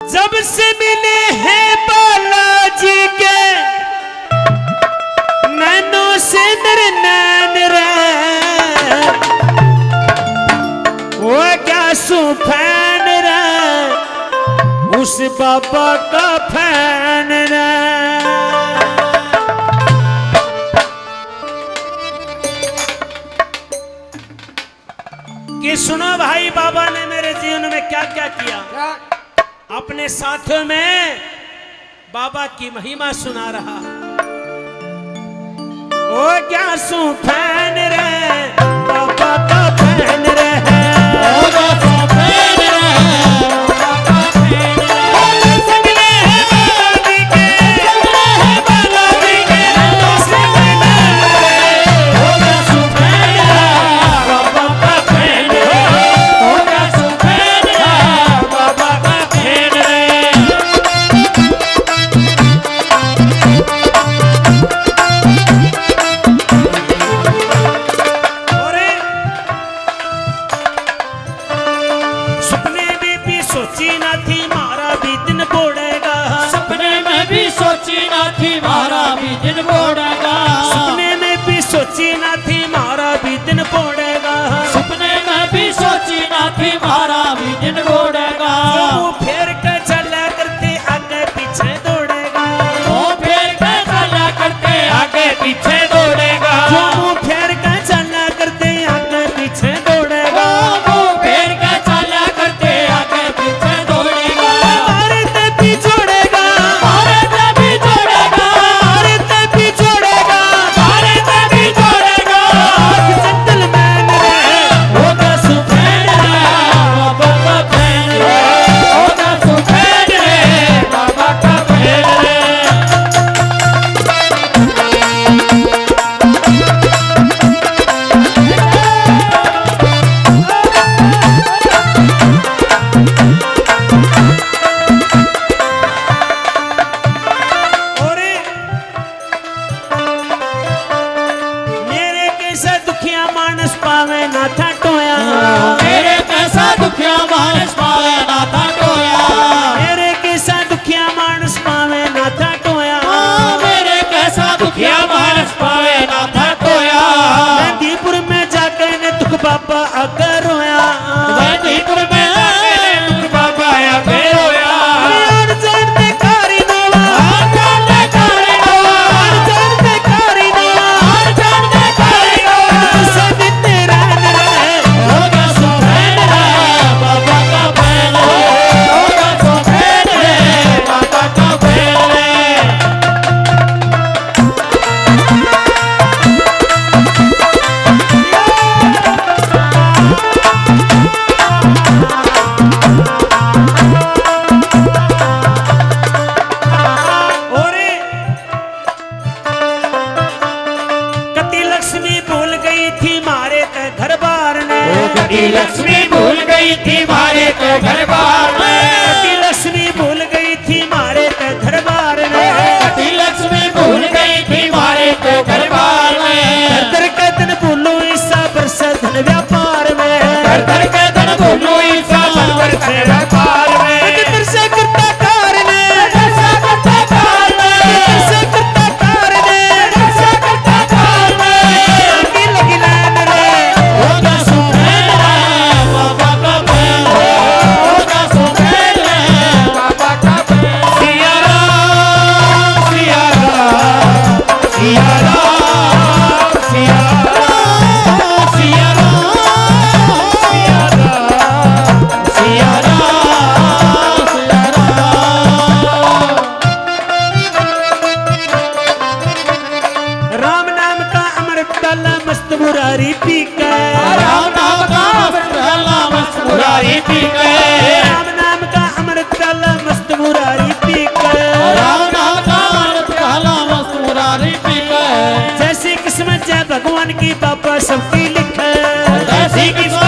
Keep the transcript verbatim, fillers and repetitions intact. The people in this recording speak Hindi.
जब से मिले हैं बालाजी के नैनों से मेरे नैन रे, वो क्या सुफैन रे, उस बाबा का फैन रे। कि सुनो भाई, बाबा ने मेरे जीवन में क्या क्या किया। अपने साथियों में बाबा की महिमा सुना रहा। ओ क्या सुफैन रे, बाबा का फैन रे, ओ क्या सुफैन रे, बाबा का फैन रे। सगले हैं बालाजी के, सगले हैं बालाजी के, सगले ओ क्या सुफैन रे, बाबा का फैन रे, ओ क्या सुफैन रे, बाबा का फैन रे। सपने में भी सोची ना थी मारा भी दिन बोड़ेगा, सपने में भी सोची ना थी मारा भी दिन बोड़ेगा, सपने में भी सोची ना थी मारा भी दिन बोड़ेगा, सपने में भी सोची ना थी मारा भी दिन बोड़ेगा। वो फेर के चला करते आगे पीछे दौड़ेगा, वो फेर के चला करते आगे पीछे दौड़ेगा, जो मुंह फेर के चला करते आगे पीछे दौड़ेगा, वो फेर के चला करते आगे पीछे दौड़ेगा। मारे ते भी जोड़ेगा, मारे ते भी जोड़ेगा, मारे ते भी जोड़ेगा, मारे ते भी जोड़ेगा। जेंटलमैन रे, ओ क्या सुफैन रे, बाबा का फैन रे, ओ क्या सुफैन रे, बाबा का फैन रे। और मेरे कैसा दुखिया मानस पावे ना था टोया, मेरे कैसा दुखिया मानस पावे ना था टोया, मेरे कैसा दुखिया मानस पावे ना था टोया, मेरे कैसा दुखिया मानस पावे ना था टोया। मेहंदीपुर में जाके ने दुख बाबा अगर रोया, मेहंदीपुर में आके दुख बाबा आगे रोया, यार जान पे कारी नवा, जान दे कारी नवा, जान पे कारी नवा, जान दे कारी नवा। से दिन तेरा रे, ओ क्या सुफैन रे, बाबा का फैन रे, ओ क्या सुफैन रे, बाबा का फैन रे। और कति लक्ष्मी भूल गई थी मारे ते घर बार ने, कटी लक्ष्मी भूल गई थी मारे तो घर बार में, कति लक्ष्मी भूल गई थी मारे ते घर बार ने, कटी लक्ष्मी भूल गई थी मारे तो घर बार में, दर के दिन भूलो ईसा बरस धन व्यापार में, घर घर के धन भूलो ईसा बनवर से व्यापार में, दर से करता कार ने, ऐसा करता कार में, दर से करता कार ने, ऐसा करता कार में। आगे लगी लाइन रे, ओ क्या सुफैन रे, बाबा का फैन रे, ओ क्या सुफैन रे, बाबा का फैन। सिया राम, सिया राम, सिया राम, सिया राम, सिया राम, सिया राम, सिया राम, सिया राम। राम नाम का अमृत डाला मस्त मुरारी पी के, राम नाम का अमृत डाला मस्त मुरारी पी गए, राम नाम का अमृत डाला मस्त मुरारी पी के, राम नाम का अमृत डाला मस्त मुरारी पी गए। जैसी किस्मत जय भगवान की बाबा सबकी लिखे, जैसी किस्मत